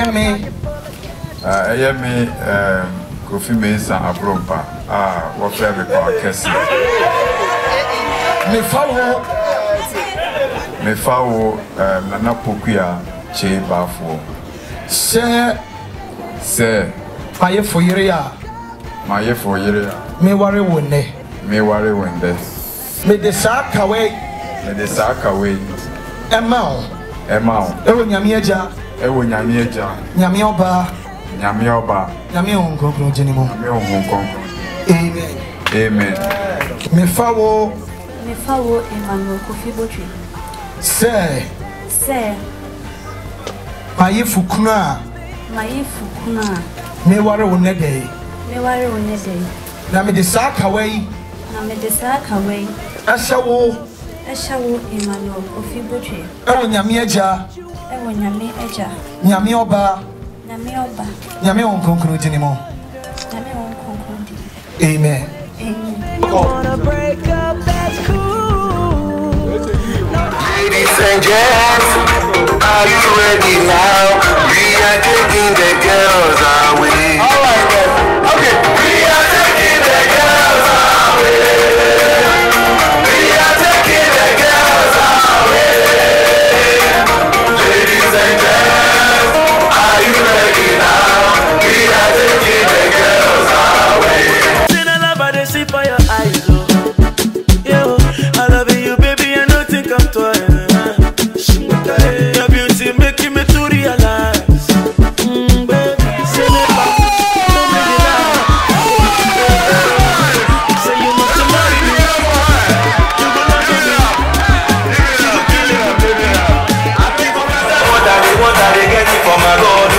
me. I me Kofi Mensah Abrompa. What flavor for Kessie? Me follow Nana Pokuya Che Bafo. Say, my for year. My for year. Me worry one day. Me worry one day. Me the sack away. Me the sack away. Emma. Ewo nyamieja. Nyamioba. Nyame onkonkron jenimo. Amen. Me fawo Emmanuel Kofi Botwe. Say. Mayifu kuna. Me ware wonede. Na me de saka wei. Ashawo Emmanuel Kofi Botwe. Ewo nyame eja. Nyame oba. Nyame onkonkron jenimo. Amen. Wanna break up, that's cool. Ladies and gents, are you ready now? We are taking the girls away. Alright then. Okay. We are taking the girls away. We are taking the girls away. Ladies and gents, are you ready now? We are taking the girls away. See by your eyes, oh. Yo, I love you, baby, and don't think I'm toying. Your beauty making me to realize, baby, say me back, don't make it out. Say you must marry me, you will not do me, you will kill me, baby. What that they get it from my God.